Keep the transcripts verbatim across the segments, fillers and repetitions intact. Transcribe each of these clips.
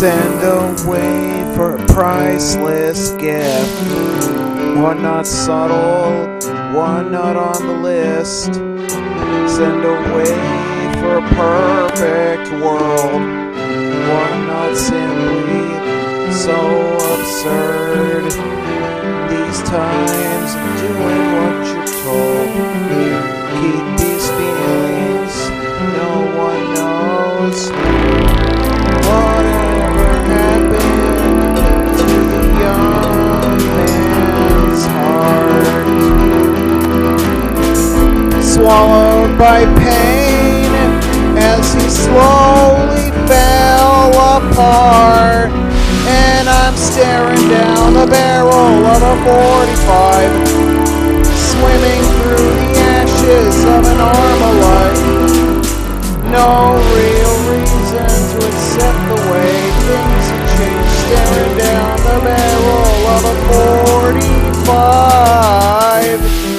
Send away for a priceless gift. One not subtle, one not on the list. Send away for a perfect world. One not simply so absurd. These times of doing what you're told. Keep these feelings, no one knows. Whatever happened to the young man's heart? Swallowed by pain as he slowly fell apart. And I'm staring down the barrel of a forty-five, swimming through the ashes of an Armalite. No real reason to accept the way things have changed. Staring down the barrel of a forty-five.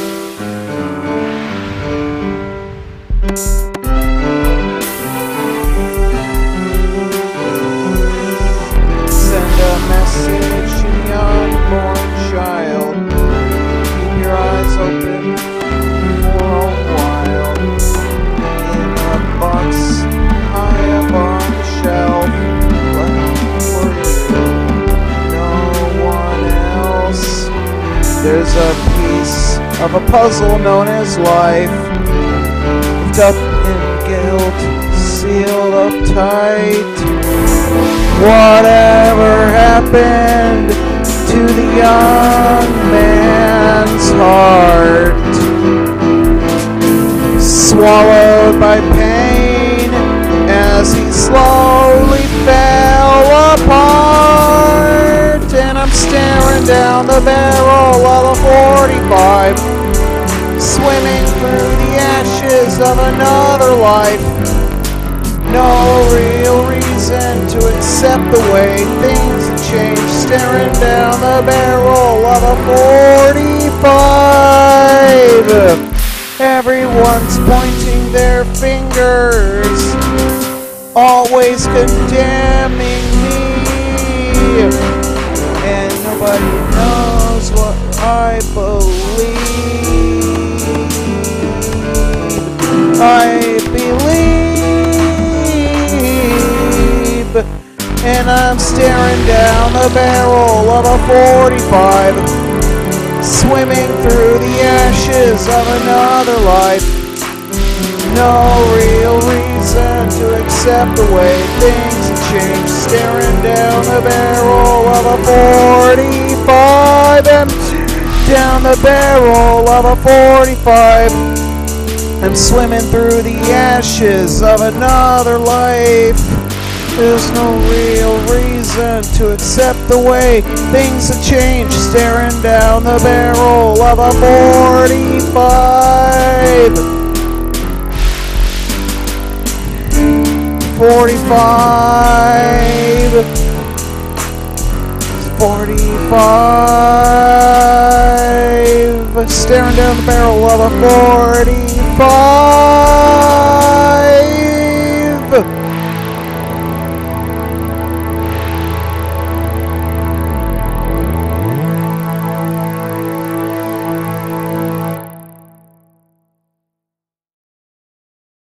Send a message to the unborn child. Keep your eyes open for a while. In a box high up on the shelf, left for you, no one else. There's a piece of a puzzle known as life, wrapped up in guilt, sealed up tight. Whatever happened to the young man's heart? Swallowed by pain as he slowly fell apart. And I'm staring down the barrel of a forty-five, swimming through the ashes of another life. No real reason to accept the way things have changed. Staring down the barrel of a forty-five. Everyone's pointing their fingers, always condemning me. And nobody knows what I believe. I believe. And I'm staring down the barrel of a forty-five, swimming through the ashes of another life. No real reason to accept the way things have changed. Staring down the barrel of a forty-five, and down the barrel of a forty-five. I'm swimming through the ashes of another life. There's no real reason to accept the way things have changed. Staring down the barrel of a forty-five. forty-five. forty-five. Staring down the barrel of a forty-five.